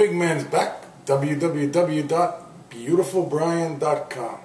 Big Man's back. www.beautifulbrian.com.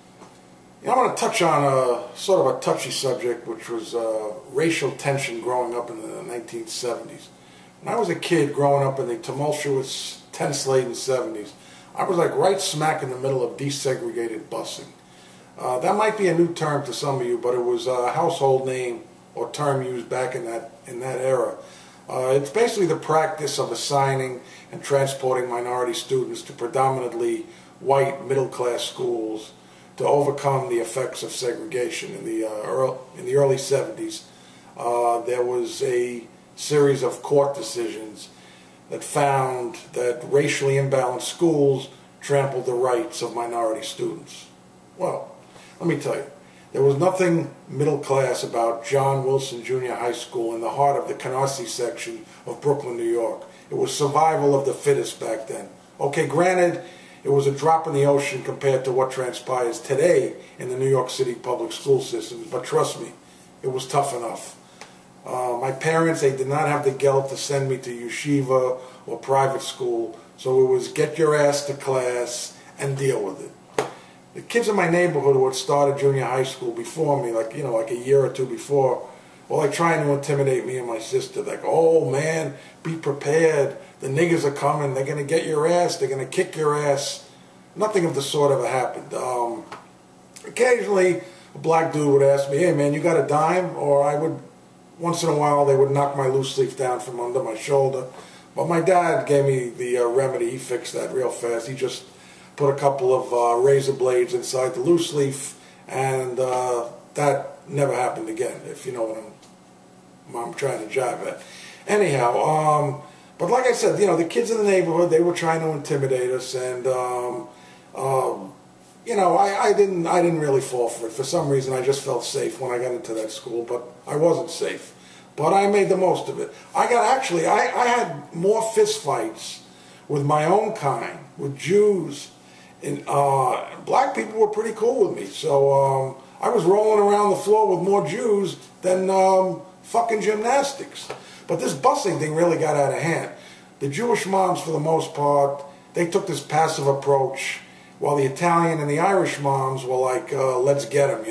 You know, I want to touch on a sort of a touchy subject, which was racial tension growing up in the 1970s. When I was a kid growing up in the tumultuous, tense-laden 70s, I was like right smack in the middle of desegregated busing. That might be a new term to some of you, but it was a household name or term used back in that era. It's basically the practice of assigning and transporting minority students to predominantly white middle-class schools to overcome the effects of segregation. In the early 70s, there was a series of court decisions that found that racially imbalanced schools trampled the rights of minority students. Well, let me tell you, there was nothing middle class about John Wilson Junior High School in the heart of the Canarsie section of Brooklyn, New York. It was survival of the fittest back then. Okay, granted, it was a drop in the ocean compared to what transpires today in the New York City public school systems, but trust me, it was tough enough. My parents, they did not have the geld to send me to yeshiva or private school, so it was get your ass to class and deal with it. The kids in my neighborhood who had started junior high school before me, like a year or two before, were like trying to intimidate me and my sister. Like, oh man, be prepared. The niggers are coming. They're going to get your ass. They're going to kick your ass. Nothing of the sort ever happened. Occasionally, a black dude would ask me, hey man, you got a dime? Or I would, once in a while, they would knock my loose leaf down from under my shoulder. But my dad gave me the remedy. He fixed that real fast. He just put a couple of razor blades inside the loose leaf, and that never happened again, if you know what I'm trying to jive at. Anyhow, but like I said, the kids in the neighborhood, they were trying to intimidate us, and I didn't really fall for it. For some reason, I just felt safe when I got into that school, but I wasn't safe. But I made the most of it. I had more fist fights with my own kind, with Jews. And black people were pretty cool with me, so I was rolling around the floor with more Jews than fucking gymnastics. But this busing thing really got out of hand. The Jewish moms, for the most part, they took this passive approach, while the Italian and the Irish moms were like, let's get them,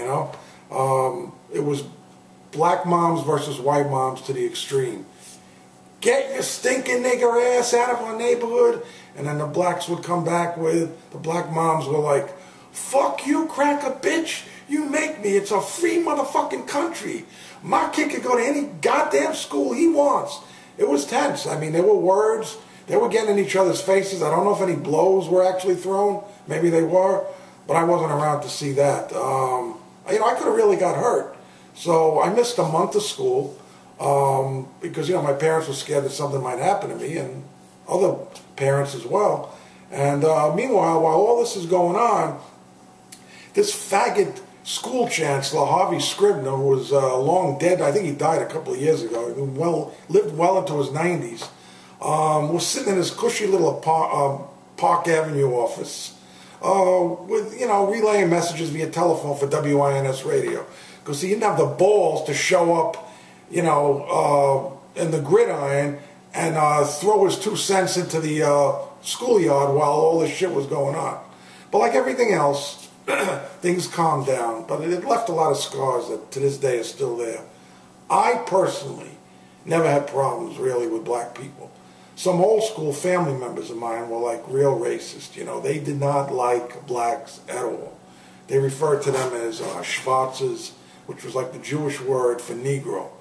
It was black moms versus white moms to the extreme. Get your stinking nigger ass out of our neighborhood. And then the blacks would come back with, the black moms were like, fuck you, cracker bitch. You make me. It's a free motherfucking country. My kid can go to any goddamn school he wants. It was tense. I mean, there were words. They were getting in each other's faces. I don't know if any blows were actually thrown. Maybe they were. But I wasn't around to see that. I could have really got hurt. So I missed a month of school. Because, my parents were scared that something might happen to me, and other parents as well. And meanwhile, while all this is going on, this faggot school chancellor, Harvey Scribner, who was long dead, I think he died a couple of years ago, lived well into his 90s, was sitting in his cushy little Park Avenue office with, relaying messages via telephone for WINS radio. Because he didn't have the balls to show up in the gridiron and throw his 2 cents into the schoolyard while all this shit was going on. But like everything else, things calmed down, but it left a lot of scars that to this day are still there. I personally never had problems really with black people. Some old school family members of mine were like real racist, they did not like blacks at all. They referred to them as Schwarzes, which was like the Jewish word for Negro.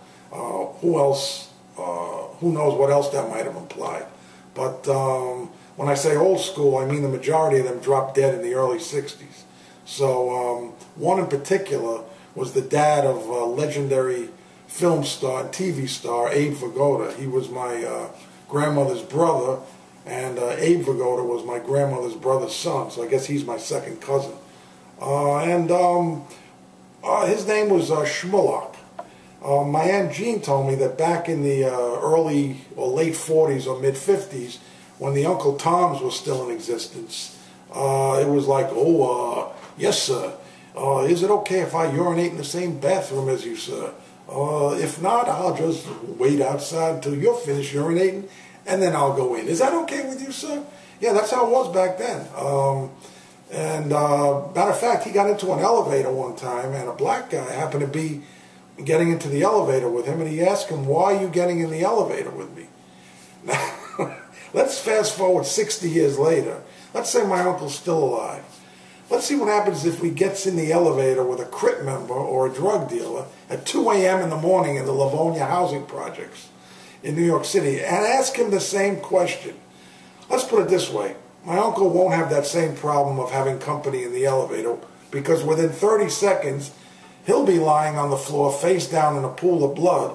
Who knows what else that might have implied. But when I say old school, I mean the majority of them dropped dead in the early 60s. So one in particular was the dad of legendary film star and TV star Abe Vigoda. He was my grandmother's brother, and Abe Vigoda was my grandmother's brother's son, so I guess he's my second cousin. His name was Shmulak. My Aunt Jean told me that back in the early or late 40s or mid 50s, when the Uncle Toms was still in existence, it was like, yes sir, is it okay if I urinate in the same bathroom as you, sir? If not, I'll just wait outside until you're finished urinating and then I'll go in. Is that okay with you, sir? Yeah, that's how it was back then. Matter of fact, he got into an elevator one time, and a black guy happened to be getting into the elevator with him, and he asked him, "Why are you getting in the elevator with me?" Now, let's fast forward 60 years later. Let's say my uncle's still alive. Let's see what happens if he gets in the elevator with a Crip member or a drug dealer at 2 a.m. in the morning in the Livonia housing projects in New York City, and ask him the same question. Let's put it this way. My uncle won't have that same problem of having company in the elevator, because within 30 seconds, he'll be lying on the floor face down in a pool of blood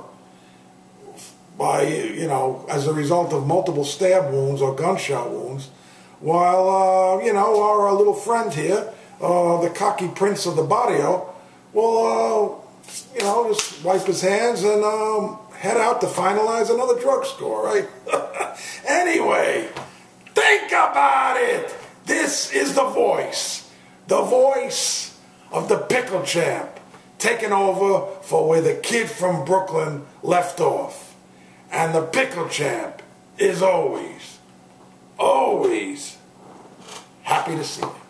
as a result of multiple stab wounds or gunshot wounds, while, our little friend here, the cocky prince of the barrio, will, just wipe his hands and head out to finalize another drug score, right? Anyway, think about it. This is the voice of the Pickle Champ, taking over for where the kid from Brooklyn left off. And the Pickle Champ is always happy to see you.